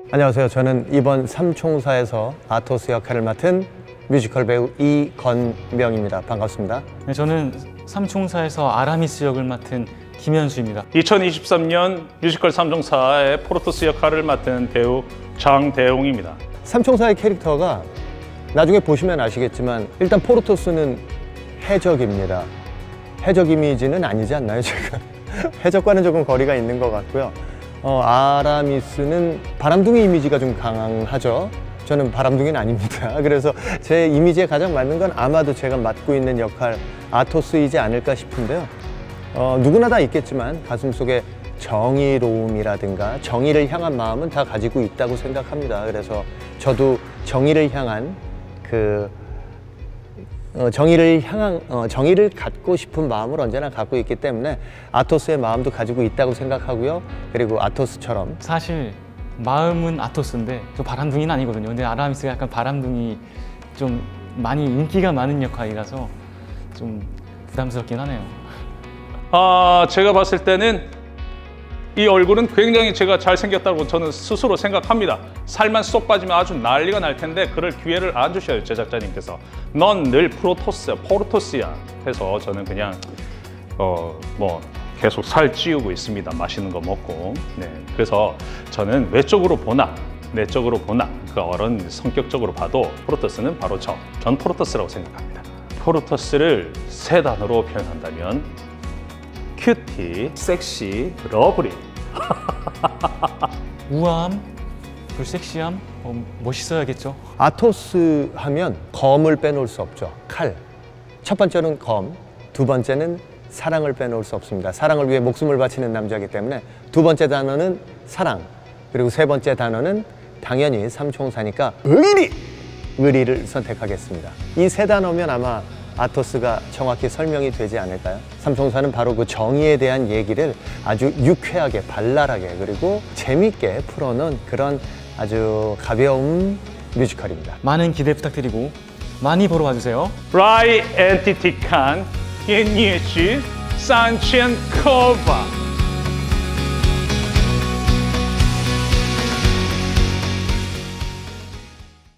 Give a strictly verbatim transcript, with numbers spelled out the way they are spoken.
안녕하세요. 저는 이번 삼총사에서 아토스 역할을 맡은 뮤지컬 배우 이건명입니다. 반갑습니다. 네, 저는 삼총사에서 아라미스 역을 맡은 김현수입니다. 이천이십삼 년 뮤지컬 삼총사의 포르토스 역할을 맡은 배우 장대웅입니다. 삼총사의 캐릭터가 나중에 보시면 아시겠지만 일단 포르토스는 해적입니다. 해적 이미지는 아니지 않나요, 제가? 해적과는 조금 거리가 있는 것 같고요. 어, 아라미스는 바람둥이 이미지가 좀 강하죠. 저는 바람둥이는 아닙니다. 그래서 제 이미지에 가장 맞는 건 아마도 제가 맡고 있는 역할 아토스이지 않을까 싶은데요. 어, 누구나 다 있겠지만 가슴속에 정의로움이라든가 정의를 향한 마음은 다 가지고 있다고 생각합니다. 그래서 저도 정의를 향한 그 어, 정의를 향한 어, 정의를 갖고 싶은 마음을 언제나 갖고 있기 때문에 아토스의 마음도 가지고 있다고 생각하고요. 그리고 아토스처럼 사실 마음은 아토스인데 저 바람둥이는 아니거든요. 근데 아라미스가 약간 바람둥이 좀 많이 인기가 많은 역할이라서 좀 부담스럽긴 하네요. 아, 제가 봤을 때는 이 얼굴은 굉장히 제가 잘생겼다고 저는 스스로 생각합니다. 살만 쏙 빠지면 아주 난리가 날 텐데 그럴 기회를 안 주셔요, 제작자님께서. 넌 늘 프로토스야, 포르토스야 해서 저는 그냥 어 뭐 계속 살 찌우고 있습니다. 맛있는 거 먹고. 네, 그래서 저는 외적으로 보나 내적으로 보나 그 어른 성격적으로 봐도 프로토스는 바로 저, 전 프로토스라고 생각합니다. 프로토스를 세 단어로 표현한다면 큐티, 섹시, 러브리. 우아함, 그 섹시함, 어, 멋있어야겠죠. 아토스 하면 검을 빼놓을 수 없죠. 칼. 첫 번째는 검, 두 번째는 사랑을 빼놓을 수 없습니다. 사랑을 위해 목숨을 바치는 남자이기 때문에 두 번째 단어는 사랑, 그리고 세 번째 단어는 당연히 삼총사니까 의리! 의리를 선택하겠습니다. 이 세 단어면 아마 아토스가 정확히 설명이 되지 않을까요? 삼총사는 바로 그 정의에 대한 얘기를 아주 유쾌하게, 발랄하게, 그리고 재밌게 풀어놓은 그런 아주 가벼운 뮤지컬입니다. 많은 기대 부탁드리고 많이 보러 와주세요. 라이 엔티티 칸, 옌니에치, 산첸코바.